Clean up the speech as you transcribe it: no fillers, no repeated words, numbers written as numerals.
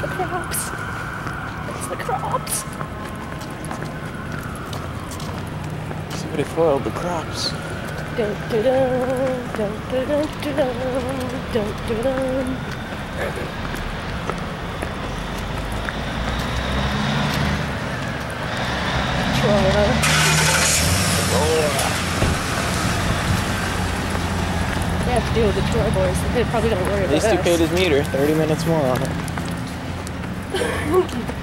the crops. It's the crops. Somebody foiled the crops. Dun, dun, dun, dun, dun, dun, dun, dun, dun. They have to deal with the Troy boys. They're probably gonna worry about us. At least he paid his meter. 30 minutes more on it.